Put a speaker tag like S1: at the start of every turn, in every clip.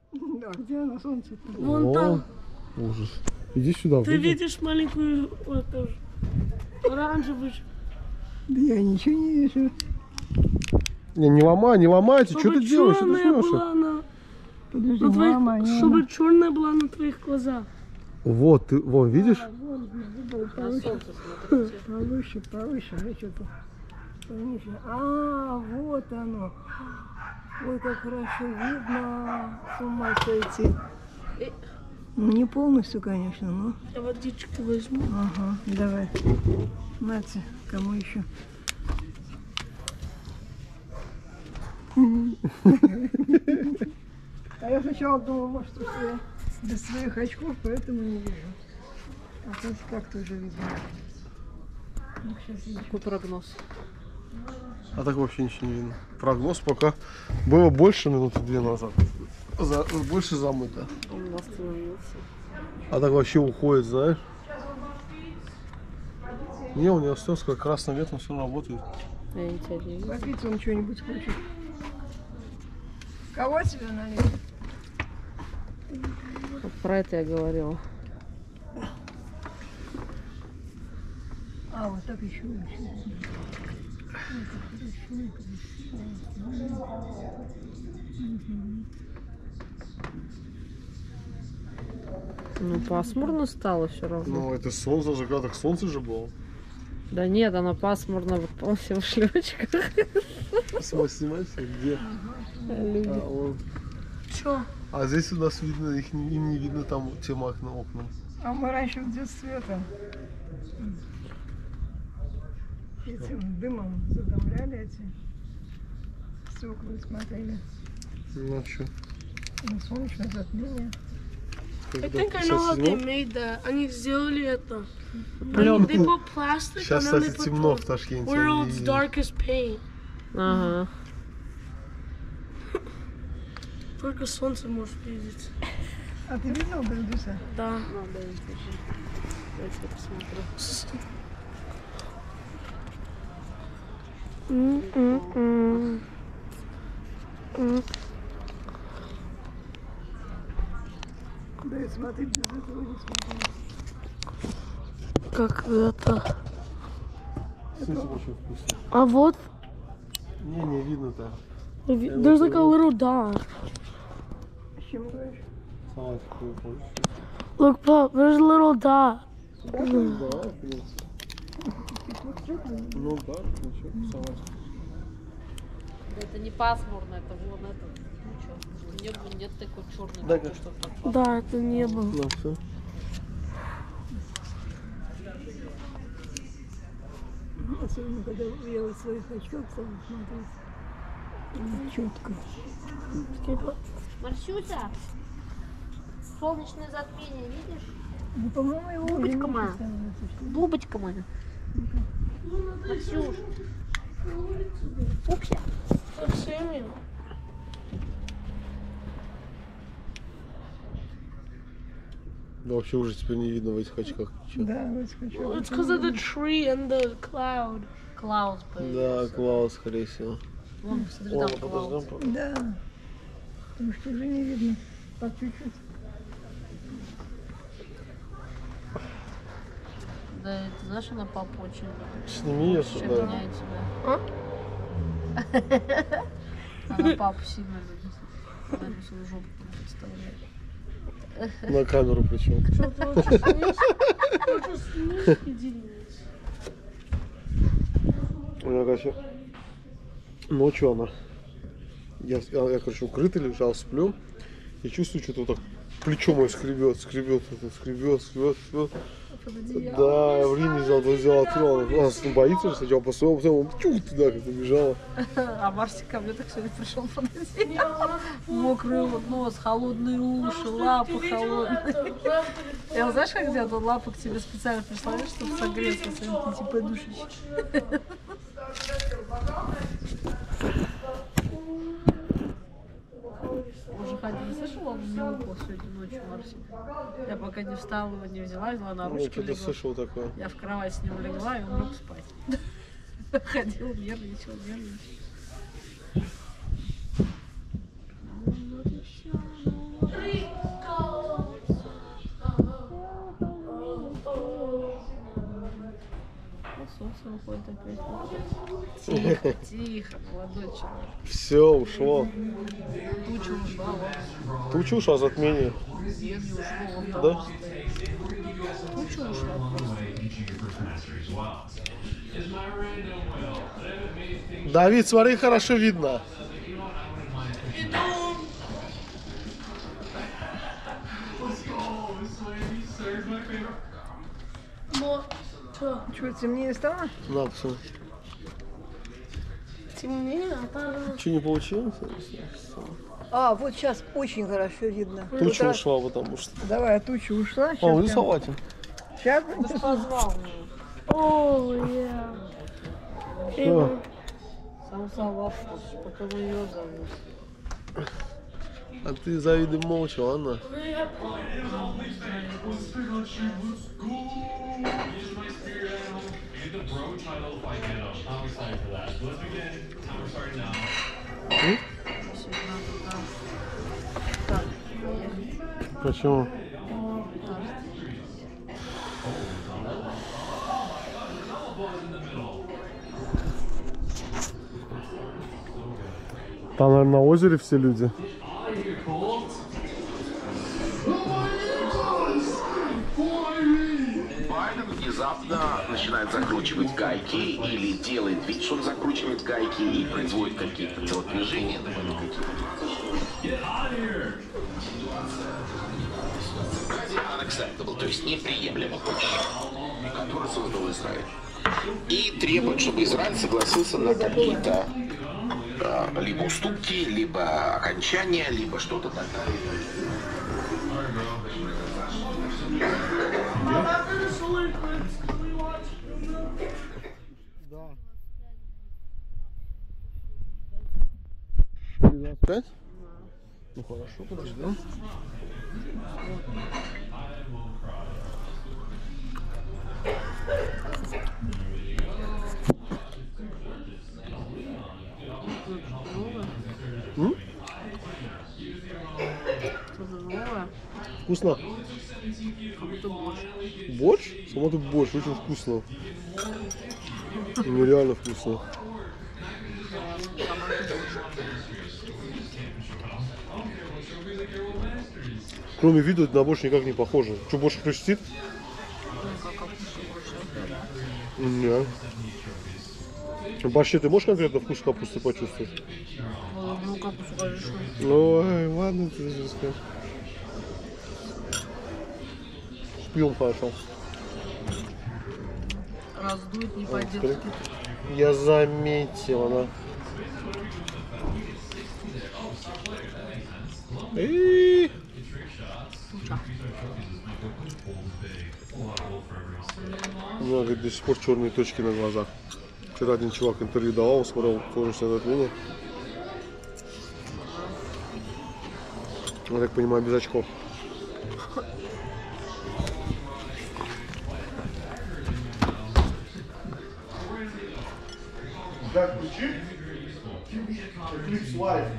S1: Да, где оно, солнце?
S2: Вон там.
S3: Ужас. Иди сюда.
S2: Ты видишь маленькую вот тоже оранжевую.
S1: Да я ничего не вижу.
S3: Не ломайте, что ты делаешь? Что ты
S2: черная
S3: смеешься?
S2: была на...
S1: Подожди,
S2: на твоих...
S1: мама, не...
S2: Чтобы черная была на твоих глазах.
S3: Вот, ты, вон, видишь?
S1: Повыше, повыше, я что-то пониже. А, вот оно. Ой, как хорошо видно. С ума сойти. Ну, не полностью, конечно, но...
S2: Я водичку возьму.
S1: Ага, давай. Нате, кому еще? А я сначала думала, может, что я без своих очков, поэтому не вижу. А тут как-то уже видно. Ну, сейчас я...
S4: Какой прогноз?
S3: А так вообще ничего не видно. Прогноз пока было больше минуты 2 назад. Больше замыто.
S4: Он остановился.
S3: А так вообще уходит, знаешь? Не, у него остался как красный лет, он все работает.
S4: Я тебя не вижу.
S1: Попить он что-нибудь хочет. Кого тебе налить?
S4: Вот про это я говорила.
S1: А, вот так еще.
S4: Ну, пасмурно стало все равно.
S3: Ну, это солнце же, когда так солнце же было.
S4: Да нет, оно пасмурно, вот все в шлёчках.
S3: Снимайся, где? А, вон.
S2: Чё?
S3: А здесь у нас видно, им не видно там тем окном.
S1: А мы раньше в детстве это... Этим дымом задымляли эти стекла и смотрели
S3: Ну, что?
S1: на солнечное затмение.
S2: I think I know how they made that. Они сделали это.
S4: Плёнку.
S2: They put plastic,
S3: Сейчас,
S2: and then they
S3: кстати,
S2: put
S3: темно в
S2: the
S3: Ташкенте.
S2: world's darkest paint.
S4: Ага.
S2: Только солнце можешь видеть.
S1: А ты видел Бельдуса?
S2: Да.
S4: Ну, да, держи. Дайте я посмотрю.
S1: Да, и смотри, без этого не смотри.
S2: Как это?
S3: Слушай, очень вкусно.
S2: А вот,
S3: Не видно так.
S2: there's like a little dot.
S1: С чем говоришь?
S3: Салат какой хочешь.
S2: Look, Pop, there's a little dot.
S3: Да, в принципе. Ну да, ничего, салат.
S4: Это не пасмурно, это вон это. Ничего. Небо нет такой черный,
S3: Дай-ка.
S4: что так.
S2: Да, это небо.
S3: Ну, все.
S1: Особенно, когда я в своих очках стала смотреть. Четко.
S4: Марсюся, солнечное затмение, видишь?
S1: Ну, по-моему, его
S4: Бубочка
S1: уже
S4: моя.
S1: меньше становится, что ли?
S4: Бубочка моя. Марсюш. Пупся.
S2: Со всеми.
S3: Да вообще уже теперь не видно в этих очках ничего.
S1: Да, вот хочу.
S2: It's because of the tree and the cloud.
S4: Клаус
S3: Да,
S4: появился.
S3: Клаус, скорее всего.
S4: Вон, посмотри,
S3: Ладно,
S4: там Клаус.
S3: подождем пока.
S1: Да. Потому что уже не видно. Так чуть-чуть.
S4: Да, ты знаешь, она папу очень любит.
S3: Сними ее
S4: Чем
S3: сюда.
S4: меня и тебя. Она папу сильно любит. Она ему свою жопу представляет.
S3: На камеру причем.
S2: Что ты очень снишь? Единиц.
S3: У меня, короче, ночью она. Я, короче, укрытый лежал, сплю. И чувствую, что-то вот так плечо мое скребет. Да, я в Риме взял, открыл. Она боится, сначала посмотрел, потом чух туда как-то бежала.
S4: А Марсик ко мне так сегодня пришел подойти. Мокрый вот нос, холодные уши, лапы холодные. Я знаешь, как делать? Он лапы к тебе специально прислоняешь, чтобы согреться, своим типа душечки. Уже ходил, слышал, он мне укол сегодня ночью, Марсик. Я пока не встала, его не взяла, взяла на
S3: Ну,
S4: ручки,
S3: что-то
S4: легла.
S3: слышал такое.
S4: Я в кровать с ним легла, и он лег спать. Ходил, нервничал. солнце уходит опять. Тихо, молодой человек.
S3: Все, ушло.
S4: Туча ушла, вот.
S3: Туча ушла, затмение.
S4: Нет, не ушло, вот там
S3: Да?
S4: стоит. Туча ушла просто.
S3: Давид, смотри, хорошо видно.
S2: Но что?
S1: Что, темнее стало?
S3: На, посмотри.
S2: Темнее, а там...
S3: Что, не получилось?
S1: А, вот сейчас очень хорошо видно.
S3: Туча
S1: Вот раз-
S3: ушла, потому что.
S1: Давай, туча ушла.
S3: О, рисовать.
S1: Сейчас
S4: Ты ж позвал меня.
S2: О, я.
S3: Что?
S4: Сам салат, потом ее зовут.
S3: А ты завидуй молча, ладно? Почему? Там, наверное, на озере все люди.
S5: Байден внезапно начинает закручивать гайки или делает вид, что он закручивает гайки и производит какие-то телодвижения. Unacceptable, то есть неприемлемо больше, который создал Израиль. И требует, чтобы Израиль согласился на какие-то либо уступки, либо окончания, либо что-то такое.
S3: Пять? Ну хорошо, подождем.
S4: Что-то новое,
S3: Вкусно?
S4: как будто больше.
S3: Борщ? Сама ты борщ, очень вкусно. Нереально вкусно. Кроме вида на борщ никак не похоже. Что, борщ хрустит? Нет. В борще ты можешь конкретно вкус капусты почувствовать?
S4: Ну, как скажешь.
S3: Ой, ладно, ты же скажешь. Шпион хорошо.
S4: Раздует не по-детски.
S3: Я заметил, она. Эй! У меня, говорит, до сих пор черные точки на глазах. Вчера один чувак интервью давал, смотрел художественное затмение. Я так понимаю, без очков. Как включи? Eclipse Live.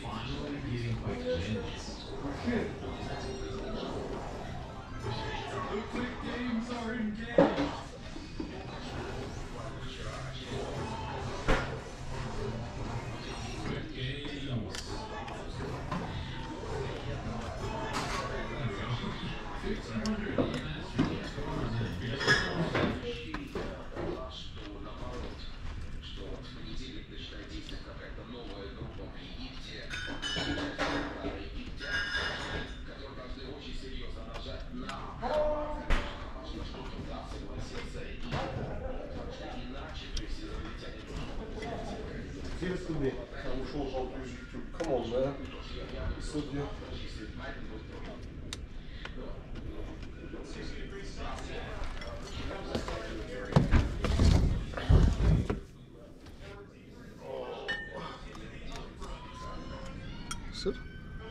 S3: Seriously, I'm sure how to use YouTube. Come on, man. Судья. Сыр?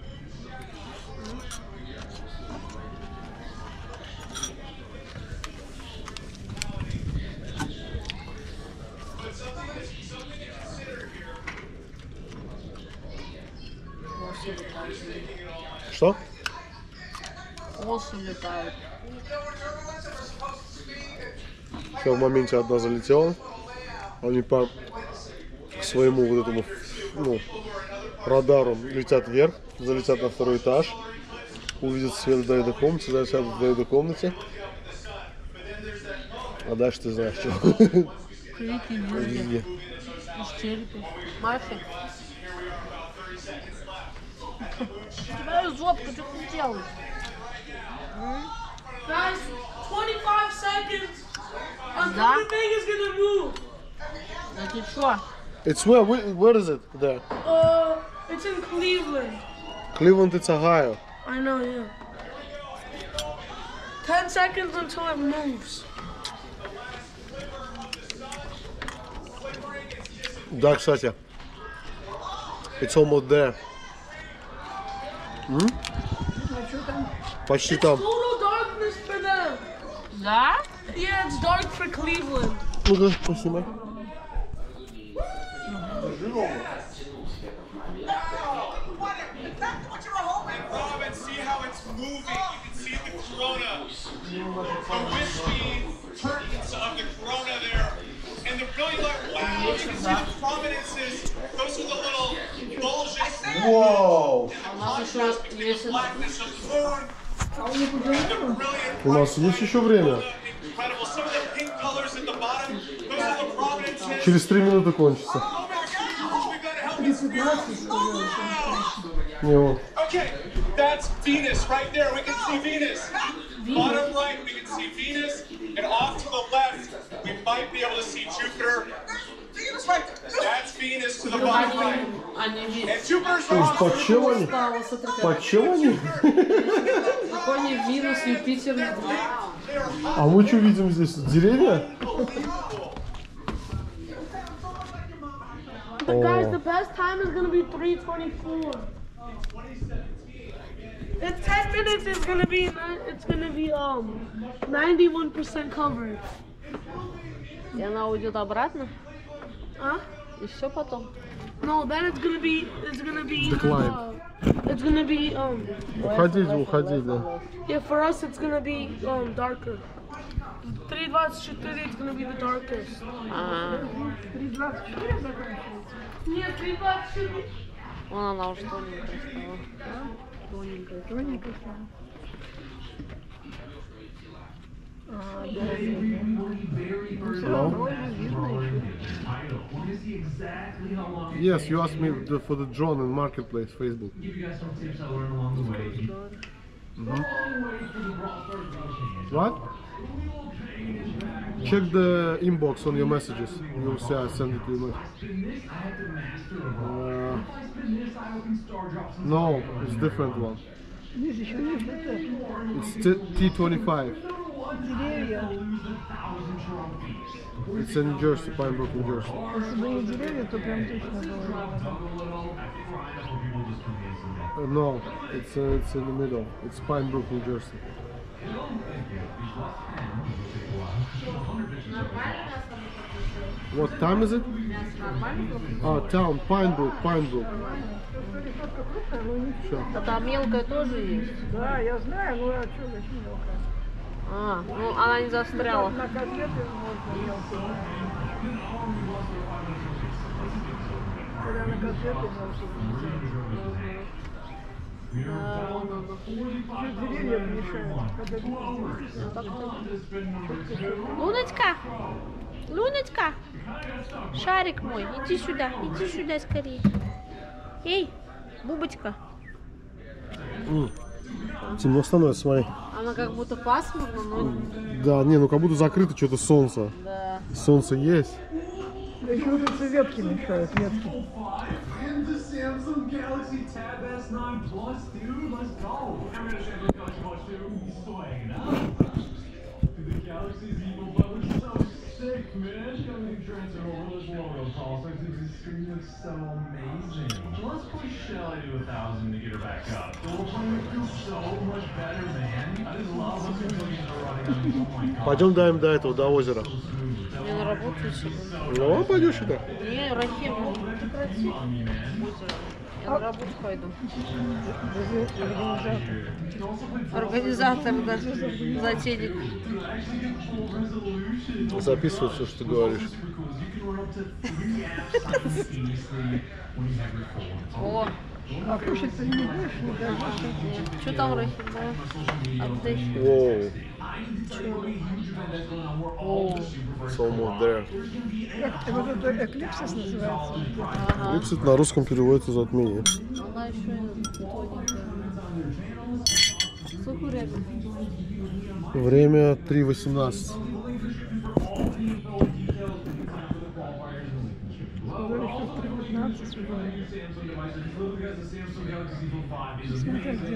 S3: Что?
S4: Осы летают.
S3: Сейчас в моменте одна залетела. Они по своему вот этому, ну, радару летят вверх, залетят на второй этаж, увидят свет в двоюродной комнате, залетят в двоюродной комнате. А дальше ты знаешь, что.
S4: Крики, визги, истерики. Мафия. Твою жопку, что ты делаешь?
S2: Guys, 25 seconds. I'm
S4: Да?
S2: Vegas gonna move.
S4: Да ты что?
S3: It's where is it there?
S2: It's in Cleveland.
S3: Cleveland, it's Ohio.
S2: I know, yeah. 10 seconds until it moves.
S3: Да, кстати. It's almost there. Почти там.
S2: Total darkness for them.
S4: Да?
S2: Yeah, it's dark for Cleveland.
S3: Ну-ка, поснимай.
S6: See how it's moving. You can see the corona, the wispy curtains of the corona there. And the brilliant wow, you can see the prominences. Those are the little bulges.
S3: Вау!
S4: У нас еще есть...
S6: Blackness of the moon. The brilliant
S3: У нас есть еще время.
S6: incredible. Some of the pink colors at the bottom. Those are the prominences.
S3: Через 3 минуты кончится.
S6: Oh my gosh, we gotta help this girl.
S3: Не, вот.
S6: Okay, that's Venus right there. We can see Venus. Bottom right, we can see Venus. And off to the left, we might be able to see Jupiter. That's Venus to the bottom right.
S4: Они видят.
S6: And Jupiter's
S3: То есть
S6: right.
S3: под чем они?
S4: Стало, смотри, как.
S3: Под чем они?
S4: Япония, Винус, Юпитер.
S3: А мы что видим здесь? Деревья?
S2: But guys, the best time is gonna be 3:24. In 10 minutes, it's gonna be 91% covered.
S4: И она уйдет обратно.
S2: Huh?
S4: И все потом.
S2: No, then it's gonna be
S3: Decline.
S2: it's gonna be
S3: Уходить, да.
S2: yeah, for us it's gonna be darker. 3:24 it's gonna be the darkest.
S4: А,
S1: 3:24 заканчивается.
S2: Нет, 3:24.
S4: вон она уже тоненькая стала. Тоненькая.
S1: Тоненько стало. А, да. Ну, все равно видно еще.
S3: Yes, you asked me for the drone in Marketplace, Facebook. What? Check the inbox on your messages. You'll see I send it to you. No, it's different one.
S1: Видишь, еще есть это.
S3: It's T25.
S1: Деревья.
S3: It's in New Jersey, Pine Brook, New Jersey.
S1: Если бы не деревья, то прям точно было.
S3: No, it's in the middle. It's Pine Brook, New Jersey. What time is it? Town, Pine Brook, Pine Brook.
S4: А там мелкая тоже есть.
S1: Да, я знаю, ну а что, очень мелко.
S4: А, ну она не застряла.
S1: На котлеты можно мелко. Когда на котлеты можно. Деревья мешают.
S7: Луночка, Луночка, шарик мой, иди сюда скорее. Эй, Бубочка.
S3: Темно становится, смотри.
S4: Она как будто пасмурно, но...
S3: Да, не, ну как будто закрыто что-то солнце.
S4: Да.
S3: Солнце есть.
S1: Да еще вот эти ветки мешают, ветки.
S8: The Samsung Galaxy Tab S9 Plus, dude, let's go. I'm gonna show you Galaxy Watch 2. He's still hanging out. Dude, the Galaxy's evil butt looks so sick, man. She got a new transfer over this logo call, so the screen looks so amazing. Let's push Shelly to 1,000 to get her back up. The whole thing feels so much better, man. I just love when the millions are running on these. Oh my god.
S3: Пойдем до этого, до озера.
S4: Мне на работу еще.
S3: Ну, пойдешь сюда.
S4: Не, Рахим, ну прекрати. Озеро. Я на работу пойду. Организатор, да, затейник.
S3: Записывай все, что ты говоришь.
S4: О,
S1: А кушать ты не будешь, не дашь?
S4: что там, Рахим, да? Отдыхай.
S3: Воу,
S4: О,
S3: it's almost there.
S1: Как вот это эклипсис называется?
S3: Липсит на русском переводится затмение.
S4: она еще тоненькая. Сколько времени?
S3: Время 3:18.
S1: Сказали, что в 3:15 уже. Смотри, где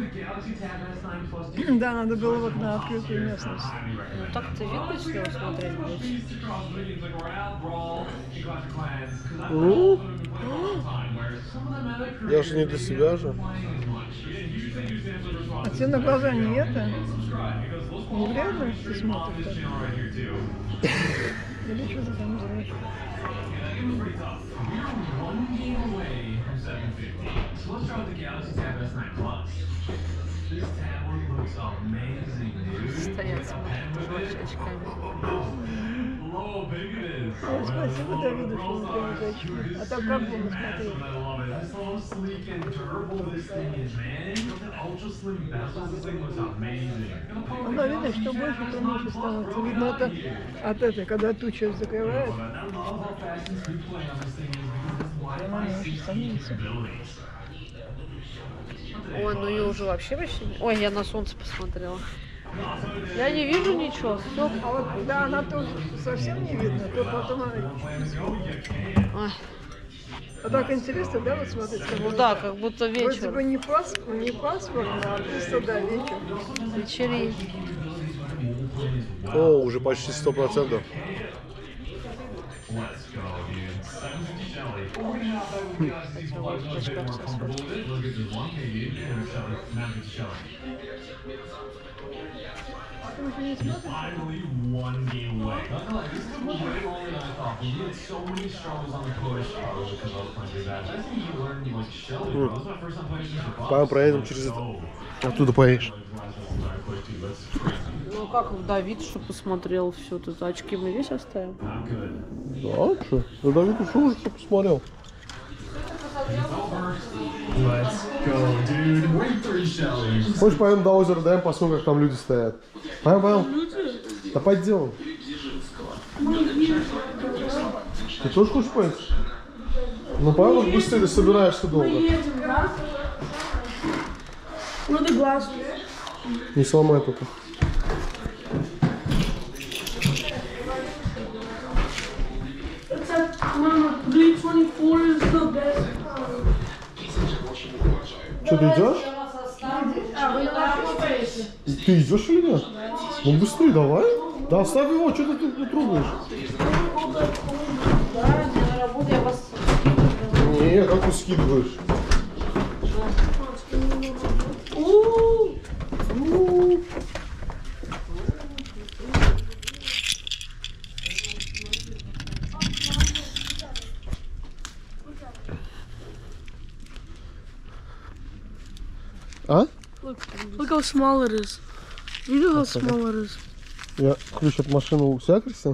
S1: она? Да, надо было вот на открытую местность.
S4: Ну так-то видно, что его смотреть будет.
S3: Ну, я же не для себя же.
S1: А тебе на глаза не это? Не вредно ты смотришь так? Или что ты там делаешь?
S4: Стоят, смотрят, тоже вообще очками.
S1: Ой, спасибо, Давиду, что он прям зайчик. А так как бы мы смотрели? Оно видно, что больше, то меньше становится. Видно, это от этой, когда туча закрывает. Она меньше становится.
S4: Ой, ну ее уже вообще почти не... Ой, я на солнце посмотрела. Я не вижу ничего. Все.
S1: А вот когда она тоже совсем не видно, то потом она...
S4: Ой.
S1: А так интересно, да, вот смотреть? Как
S4: Ну да, как будто
S1: вроде
S4: вечер.
S1: бы не пасмурно, а просто, да, вечер.
S4: Вечерей.
S3: О, уже почти 100%.
S8: Finally, one game away. Not gonna lie, this is way longer than I thought. We had so many struggles on the push because I was playing good match. I think you learned like Shelly, bro. This is my first time playing since your
S3: Пойдем проедем через это. Оттуда поедешь.
S4: Ну как Давид, что посмотрел все тут, очки мы здесь оставим?
S3: Да, что? Да Давид ушел уже, что посмотрел.
S8: Let's go, dude. Win 3 Shelly.
S3: Хочешь, пойдем до озера, даем посмотрим, как там люди стоят. Пойдем. Да пойдем. Ты тоже хочешь пойти? Ну пойдем, быстрее, ты собираешься долго.
S2: Ну ты глаз.
S3: Не сломай только.
S2: Мама, 324 is the best.
S3: Что, ты идешь? Ты идешь или нет? Ну быстрее давай. Да оставь его, что ты тут трогаешь?
S4: Да, я на работе, я вас...
S3: Не, как ты скидываешь? А?
S2: Look how small it is. You know how small it is.
S3: Я ключ от машины у себя, Кристиан?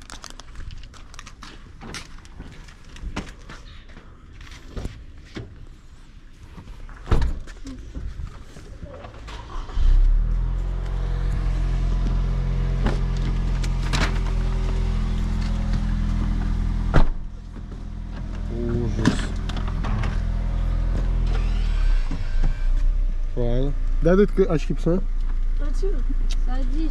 S3: Ужас. Правильно. Дай очки посмотри.
S4: Садись.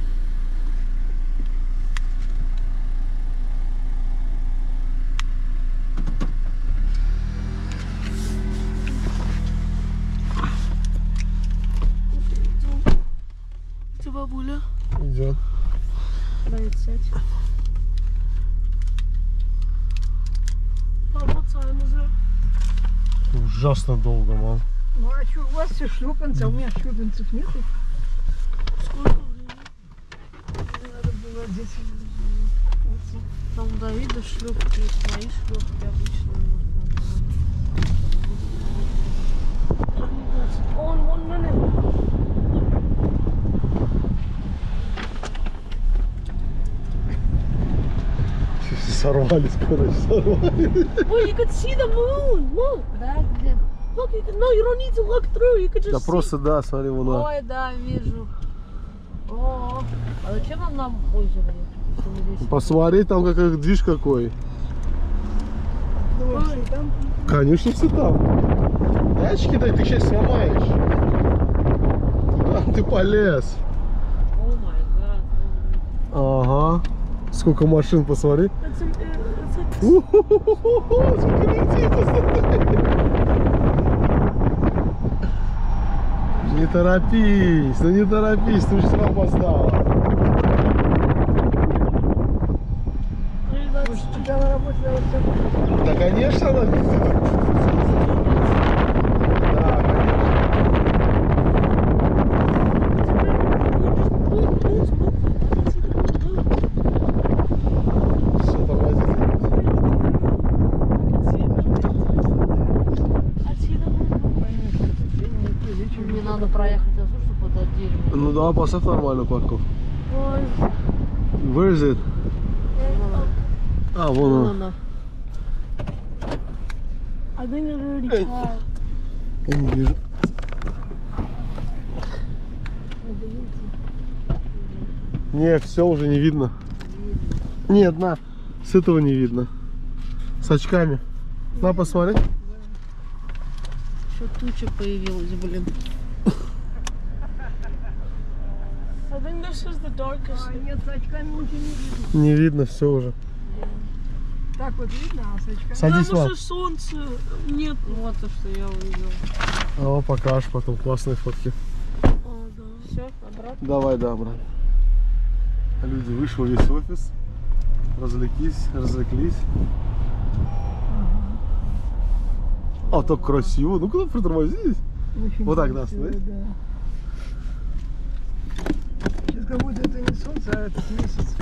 S2: Ты бабуля.
S3: Идет.
S4: Давид, сядь.
S2: Папа, time is it?
S3: Ужасно долго, мам.
S1: Ну а что, у вас все шлепанцы, а у меня шлепанцев нету?
S2: Сколько времени?
S1: Надо было одеть.
S4: Там у Давида шлепки есть, мои шлепки обычные можно.
S2: on 1 minute.
S3: Сорвались, короче, сорвались.
S2: Well, you could see the moon. Look.
S4: Да, где?
S2: Look, you can, no, you don't need to look through. You could just
S3: Да
S2: see.
S3: просто, да, смотри, вон.
S4: Ой, да, вижу. О, а зачем нам на озеро ехать?
S3: Посмотри, там как движ какой.
S1: Думаешь, что там?
S3: Конечно, все там. Тачки дай, ты сейчас сломаешь. Куда ты полез?
S4: О май гад.
S3: Ага. Сколько машин, посмотри.
S2: It's like
S3: У-ху-ху-ху-ху, сколько людей, посмотри. Не торопись, ну не торопись, ты же сам опоздала.
S1: Может, тебя на работе надо все.
S3: Да, конечно, она. Да, конечно. Все, тормозите.
S4: Мне надо проехать отсюда, чтобы под дерево.
S3: Ну да, поставь нормальную парковку. Where is it? А, вон он.
S4: Она.
S2: I think it already passed.
S3: Я не вижу. Не, все уже не видно. Нет, на, с этого не видно. С очками. На, посмотри.
S4: Еще туча появилась, блин.
S2: I think this is the darkest.
S1: Нет, с очками ничего не видно.
S3: Не видно, все уже.
S1: Так вот видно, а с очками...
S3: Садись,
S2: Потому
S3: Влад.
S2: что солнца нет.
S4: Вот то, что я увидел.
S3: О, покажешь потом классные фотки.
S2: О, да.
S4: Все, обратно.
S3: Давай, да, брат. Люди, вышел весь офис. Развлеклись. А, так красиво. Ну, куда притормозились?
S1: Очень
S3: Вот так, да,
S1: красиво,
S3: смотри.
S1: да. Сейчас как будто это не солнце, а этот месяц.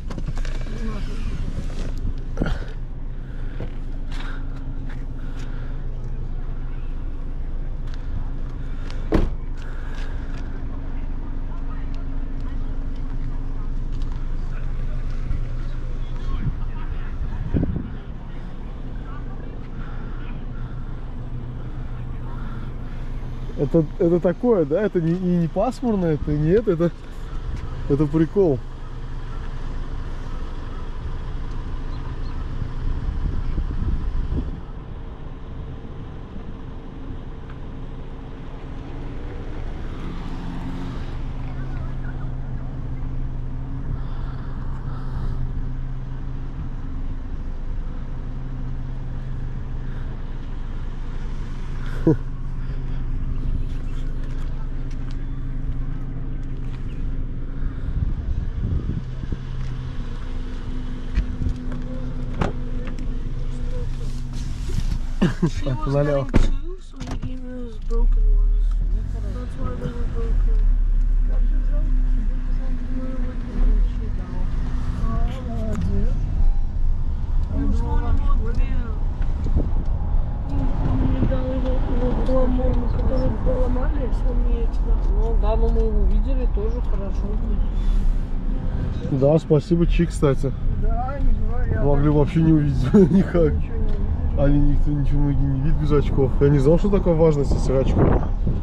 S3: Это такое, да? Это не пасмурно, это нет, это прикол.
S2: She
S3: Так,
S2: was
S3: налево.
S2: getting two, so he gave her his broken ones. That's why they were broken.
S1: Молодец.
S2: Ну, что он его отбил. Мне дал его поломон, который поломали, сломали тебя.
S4: Ну да, но мы его увидели, тоже хорошо.
S3: Да, спасибо, Чик, кстати.
S1: Да, не говоря.
S3: Могли вообще не увидеть никак.
S1: Ничего не видели.
S3: Они никто ничего многие не видят без очков. Я не знал, что такое важность этих очков.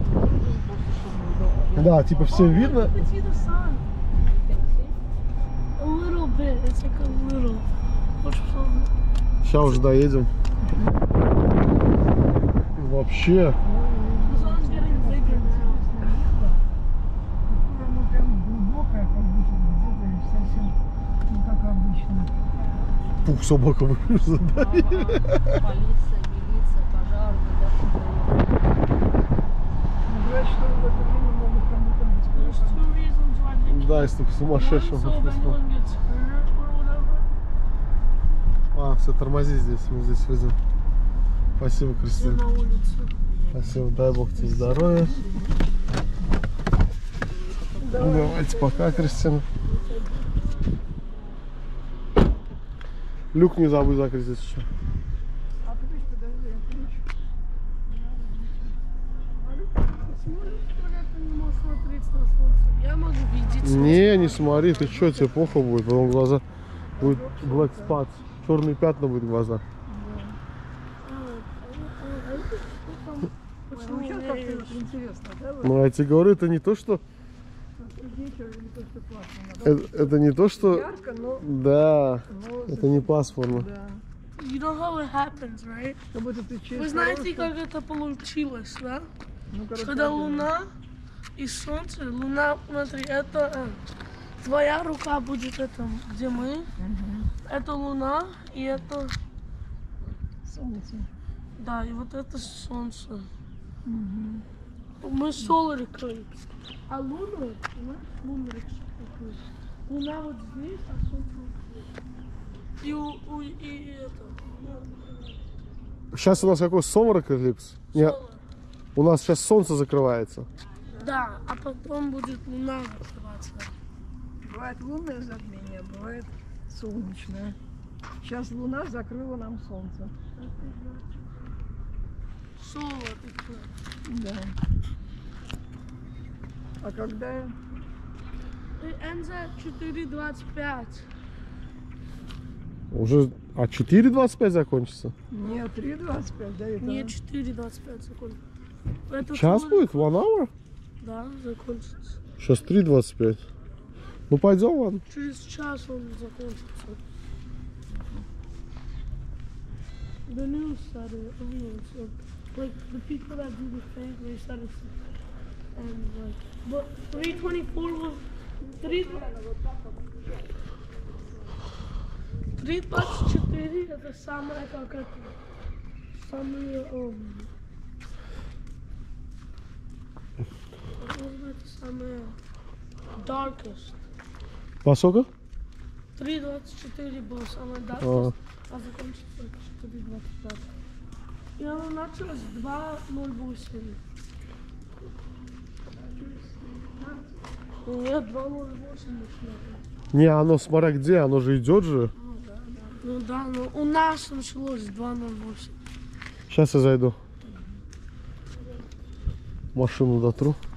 S3: Да, типа всем видно.
S2: You can see the sun. A little bit. It's like a little. Watch some.
S3: Сейчас уже доедем. Вообще.
S2: The sun's getting bigger now.
S1: Оно прям глубокое, как будто где-то и совсем не как обычно.
S3: Пух, собака выжила.
S4: Полиция, милиция, пожарные, да,
S1: Говорят, что в это время могут кому-то быть.
S2: There's two reasons why they
S3: Да, если только сумасшедшим.
S2: so anyone gets hurt or whatever.
S3: А, все, тормози здесь, мы здесь выйдем. Спасибо,
S2: You're
S3: Кристина.
S2: на улице.
S3: Спасибо, дай Бог тебе здоровья. Давайте, пока, Кристина. Люк не забудь закрыть, если что.
S1: А ключ, подожди, ключ.
S2: Ты не можешь смотреть на солнце. Я могу видеть солнце.
S3: Не смотри, ты что, тебе плохо будет, потом глаза будет black spots, черные пятна будут глаза.
S1: Ну, сейчас как-то интересно, да? Вот
S3: Ну, я тебе говорю, это не то, что...
S1: вечер, не то, что классно.
S3: Это не то, что...
S1: Ярко, но...
S3: Да, это не пасмурно.
S1: Да.
S2: You know how it happens, right?
S1: Как будто ты через
S2: Вы знаете,
S1: хорошую-
S2: как это получилось, да?
S1: Ну, короче,
S2: Когда
S1: да.
S2: Луна и Солнце, Луна, смотри, это твоя рука будет это, где мы, это Луна и это,
S1: Солнце.
S2: да, и вот это Солнце. Мы solar eclipse. А Луна, понимаешь, lunar eclipse. Луна вот здесь, а Солнце вот здесь. И это.
S3: Сейчас у нас какой solar eclipse? Нет, у нас сейчас солнце закрывается.
S2: Да, а потом будет Луна закрываться.
S1: Бывает лунное затмение, бывает солнечное. Сейчас Луна закрыла нам солнце.
S2: Solar eclipse.
S1: Да. А когда...
S2: НЗ 4:25.
S3: Уже... А 4:25 закончится?
S1: Нет, 3:25, да, это...
S2: Не 4:25 закончится. Это
S3: Час
S2: solar-
S3: будет? 1 hour?
S2: Да, закончится.
S3: Сейчас 3:25. Ну пойдем, ладно.
S2: Через час он закончится. The news said it. So, like the people that do the thing, they said it. And like, but 3:24 was 3:24 это самое как это самое это самое darkest.
S3: Поскольку?
S2: 3:24 было самое
S3: А.
S2: darkest, а закончится 4:25. И оно началось 2:08. Нет, 2:08 началось.
S3: Не, оно смотря где, оно же идет же.
S2: Ну да, но у нас началось 2:08.
S3: Сейчас я зайду. Машину дотру.